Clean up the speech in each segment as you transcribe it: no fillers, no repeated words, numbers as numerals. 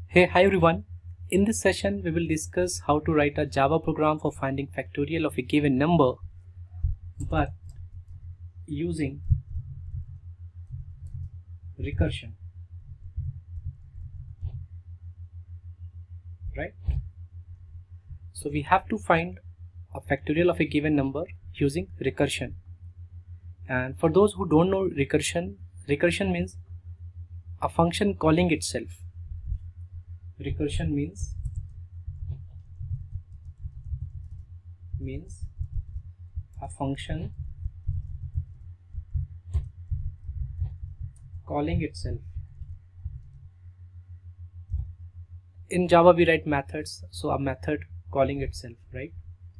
Hey, hi everyone. In this session, we will discuss how to write a Java program for finding factorial of a given number, but using recursion, right? So we have to find a factorial of a given number using recursion. And for those who don't know recursion means a function calling itself. Recursion means a function calling itself. In Java we write methods, so a method calling itself, right?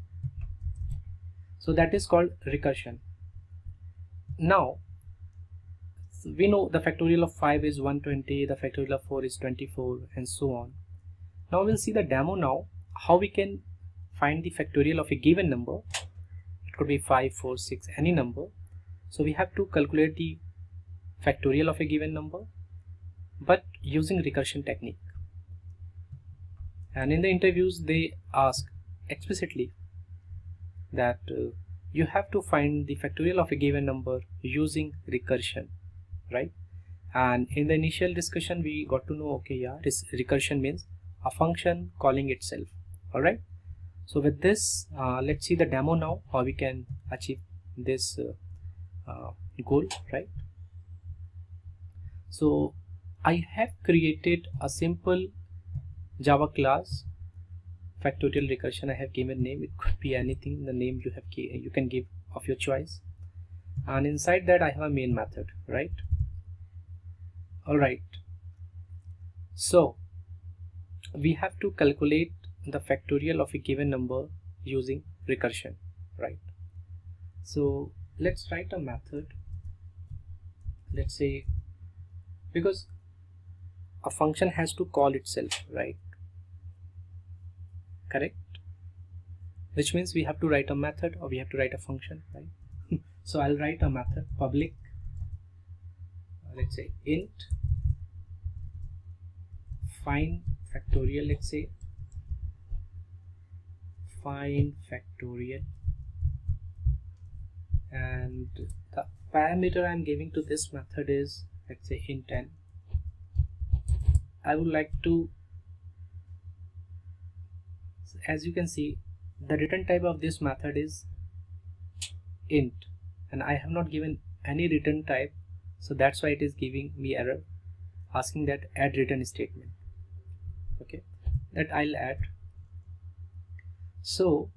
So that is called recursion. Now we know the factorial of 5 is 120, the factorial of 4 is 24, and so on. Now we'll see the demo now, how we can find the factorial of a given number. It could be 5, 4, 6, any number. So we have to calculate the factorial of a given number, but using recursion technique. And in the interviews they ask explicitly that you have to find the factorial of a given number using recursion, right? And in the initial discussion we got to know, okay, yeah, this recursion means a function calling itself. All right, so with this let's see the demo now, how we can achieve this goal, right? So I have created a simple Java class factorial recursion. I have given name, it could be anything, the name you can give of your choice, and inside that I have a main method, right? All right, so we have to calculate the factorial of a given number using recursion, right? So let's write a method. Let's say, because a function has to call itself, right? Correct? Which means we have to write a method or we have to write a function, right? So I'll write a method public, let's say int find factorial, let's say find factorial, and the parameter I'm giving to this method is, let's say int n. I would like to, as you can see, the return type of this method is int, and I have not given any return type, so that's why it is giving me error, asking that add return statement. Okay, that I'll add. So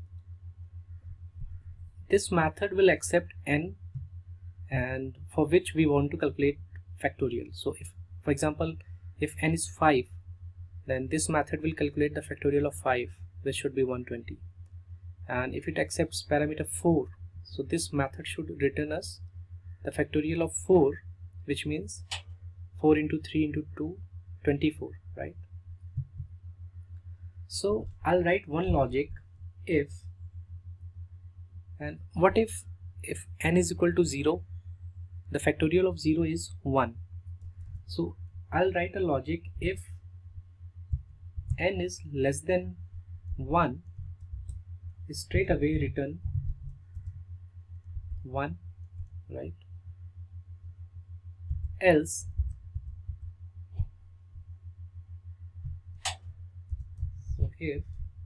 this method will accept n, and for which we want to calculate factorial. So if, for example, if n is 5, then this method will calculate the factorial of 5, which should be 120. And if it accepts parameter 4, so this method should return us the factorial of 4, which means 4 into 3 into 2, 24, right? So I'll write one logic if, and what if n is equal to 0, the factorial of 0 is 1. So I'll write a logic if n is less than 1, straight away return 1, right? Else so if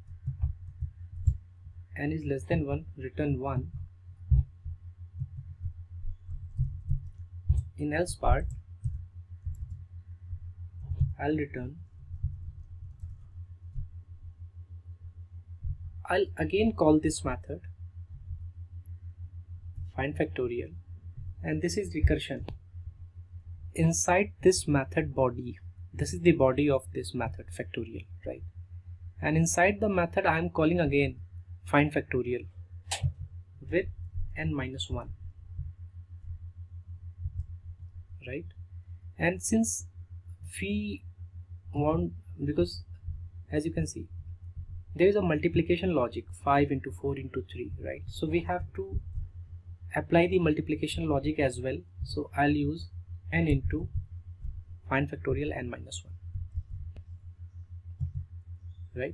n is less than 1, return 1. In else part I'll again call this method find factorial, and this is recursion. Inside this method body, this is the body of this method factorial, right? And inside the method I am calling again find factorial with n minus 1, right? And since we want, because as you can see there is a multiplication logic, 5 into 4 into 3, right? So we have to apply the multiplication logic as well. So I'll use n into find factorial n minus 1. right?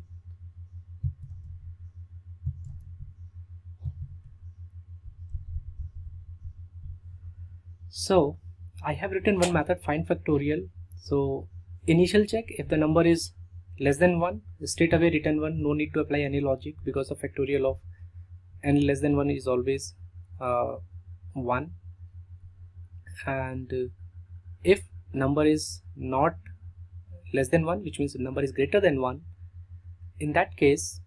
So I have written one method, find factorial. So initial check, if the number is less than 1, straight away return 1, no need to apply any logic, because the factorial of n less than 1 is always 1. And if number is not less than 1, which means the number is greater than 1, in that case,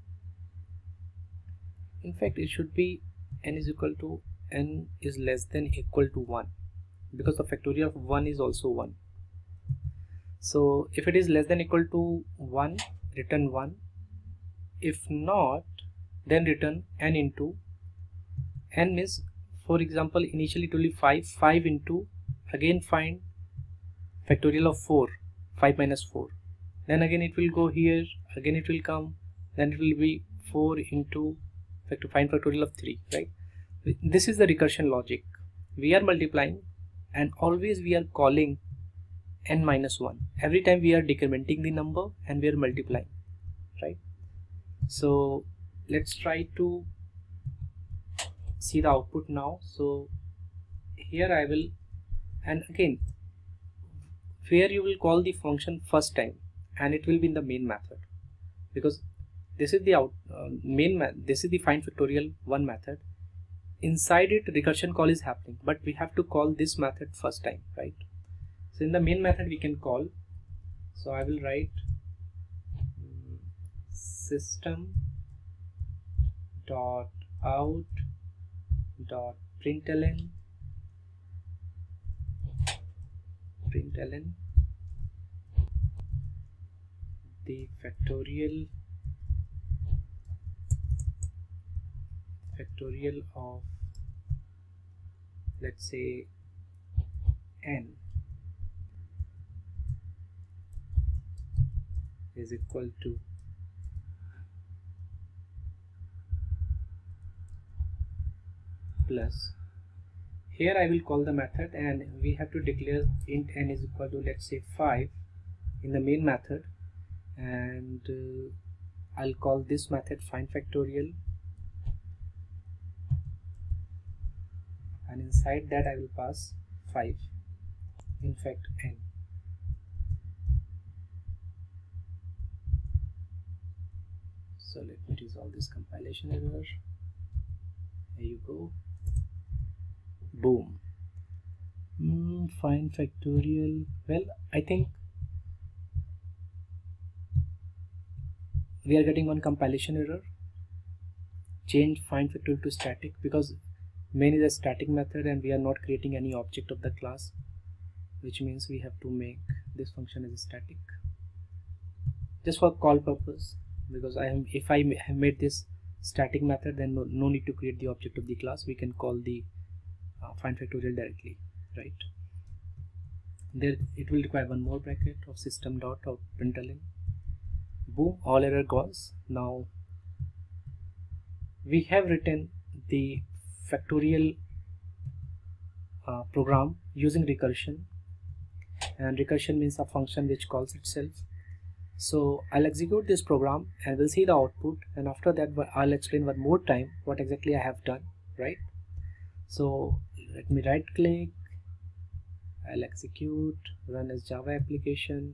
in fact it should be n is equal to n is less than equal to 1, because the factorial of 1 is also 1. So if it is less than equal to 1, return 1. If not, then return n into n means, for example, initially it will be 5 into, again find factorial of 4, 5 minus 4, then again it will go here, again it will come, then it will be 4 into find factorial of 3, right? This is the recursion logic. We are multiplying and always we are calling n minus 1. Every time we are decrementing the number and we are multiplying, right? So let's try to see the output now. So here I will, and again where you will call the function first time, and it will be in the main method, because this is the this is the find factorial 1 method. Inside it recursion call is happening, but we have to call this method first time, right? So in the main method we can call, so I will write system dot out dot println the factorial of, let's say, n is equal to plus. Here I will call the method, and we have to declare int n is equal to, let's say, 5 in the main method, and I'll call this method find factorial, and inside that I will pass 5, in fact n. So let me resolve this compilation error. Here you go. Boom. Find factorial. Well, I think we are getting one compilation error. Change find factorial to static, because main is a static method and we are not creating any object of the class, which means we have to make this function as a static, just for call purpose, because if I have made this static method, then no need to create the object of the class. We can call the find factorial directly, right? There it will require one more bracket of system dot out println. Boom, all error goes. Now we have written the factorial program using recursion, and recursion means a function which calls itself. So I'll execute this program and we'll see the output, and after that I'll explain one more time what exactly I have done, right? So let me right click, I'll execute, run as Java application.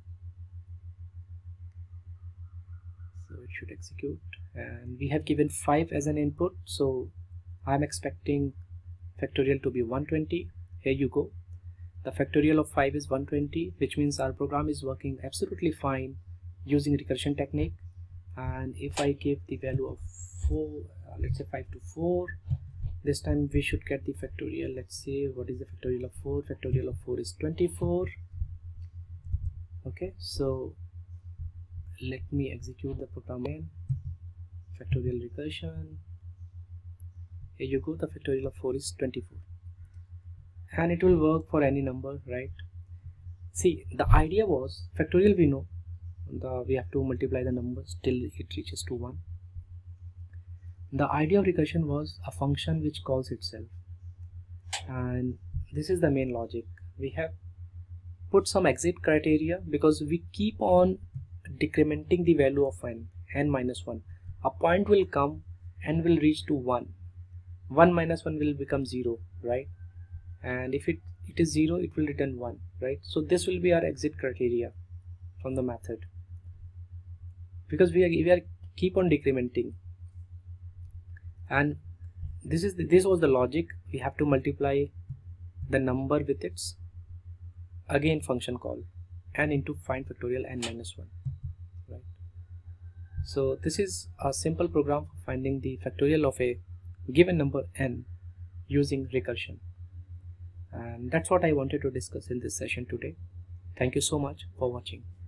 So it should execute, and we have given 5 as an input, so I'm expecting factorial to be 120. Here you go. The factorial of 5 is 120, which means our program is working absolutely fine using recursion technique. And if I give the value of 4, let's say 5 to 4, this time we should get the factorial. Let's say, what is the factorial of 4? Factorial of 4 is 24. Okay, so let me execute the program again. Factorial recursion. Here you go, the factorial of 4 is 24. And it will work for any number, right? See, the idea was, factorial we know, we have to multiply the numbers till it reaches to 1. The idea of recursion was a function which calls itself, and this is the main logic. We have put some exit criteria because we keep on decrementing the value of n minus 1, a point will come and will reach to 1. 1 minus 1 will become 0, right? And if it is 0, it will return 1, right? So this will be our exit criteria from the method, because we are keep on decrementing. And this was the logic. We have to multiply the number with its again function call, n into find factorial n minus 1, right? So this is a simple program for finding the factorial of a given number n using recursion, and that's what I wanted to discuss in this session today. Thank you so much for watching.